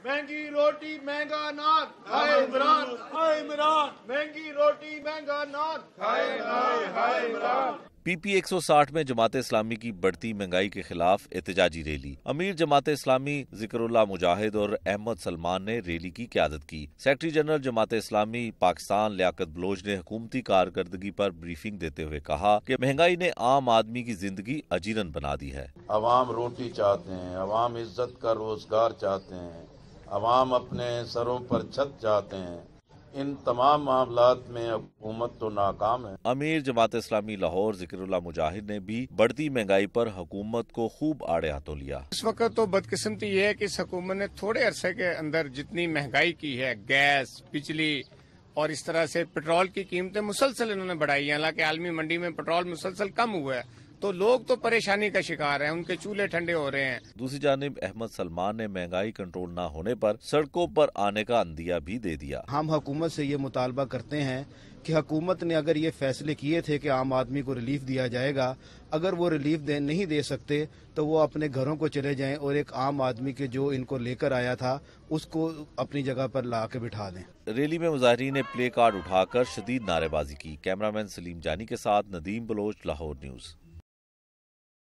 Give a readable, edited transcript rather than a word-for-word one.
महंगी रोटी महंगा नान हाय इमरान, हाय इमरान। महंगी रोटी महंगा नान हाय हाय हाय इमरान। PP 160 में जमात इस्लामी की बढ़ती महंगाई के खिलाफ एहतजाजी रैली। अमीर जमात इस्लामी जिक्रुल्लाह मुजाहिद और अहमद सलमान ने रैली की क़यादत की। सेक्रेटरी जनरल जमात इस्लामी पाकिस्तान लियाकत बलोच ने हुकूमती कारकर्दगी पर ब्रीफिंग देते हुए कहा कि महंगाई ने आम आदमी की जिंदगी अजीरन बना दी है। अवाम रोटी चाहते हैं, अवाम इज्जत का रोजगार चाहते हैं, अवाम अपने सरों पर छत चाहते हैं। इन तमाम मामलात में हुकूमत तो नाकाम है। अमीर जमात इस्लामी लाहौर जिक्रुल्लाह मुजाहिद ने भी बढ़ती महंगाई पर हुकूमत को खूब आड़े हाथों लिया। इस वक्त तो बदकिस्मती ये है कि इस हुकूमत ने थोड़े अरसे के अंदर जितनी महंगाई की है, गैस, बिजली और इस तरह से पेट्रोल की कीमतें मुसलसल इन्होंने बढ़ाई है। हालांकि आलमी मंडी में पेट्रोल मुसलसल कम हुआ है तो लोग तो परेशानी का शिकार हैं, उनके चूल्हे ठंडे हो रहे हैं। दूसरी जानिब अहमद सलमान ने महंगाई कंट्रोल न होने पर सड़कों पर आने का अंदिया भी दे दिया। हम हुकूमत से ये मुतालबा करते हैं कि हुकूमत ने अगर ये फैसले किए थे कि आम आदमी को रिलीफ दिया जाएगा, अगर वो रिलीफ नहीं दे सकते तो वो अपने घरों को चले जाएं और एक आम आदमी के जो इनको लेकर आया था उसको अपनी जगह पर ला के बिठा दें। रैली में मुजाहिरीन ने प्ले कार्ड उठाकर शदीद नारेबाजी की। कैमरामैन सलीम जानी के साथ नदीम बलोच, लाहौर न्यूज़।